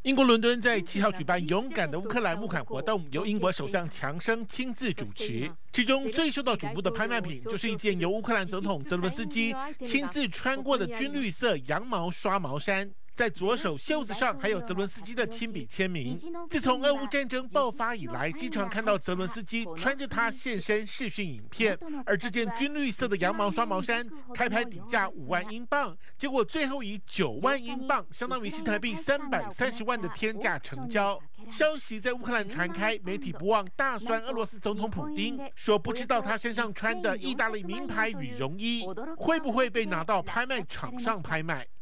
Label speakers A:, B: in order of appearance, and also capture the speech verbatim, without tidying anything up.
A: 英国伦敦在七号举办“勇敢的乌克兰”募款活动，由英国首相强生亲自主持。其中最受到瞩目的拍卖品，就是一件由乌克兰总统泽伦斯基亲自穿过的军绿色羊毛刷毛衫。 在左手袖子上还有泽伦斯基的亲笔签名。自从俄乌战争爆发以来，经常看到泽伦斯基穿着它现身视讯影片。而这件军绿色的羊毛刷毛衫，开拍底价五万英镑，结果最后以九万英镑，相当于新台币三百三十万的天价成交。 消息在乌克兰传开，媒体不忘大酸俄罗斯总统普丁，说不知道他身上穿的意大利名牌羽绒衣会不会被拿到拍卖场上拍卖。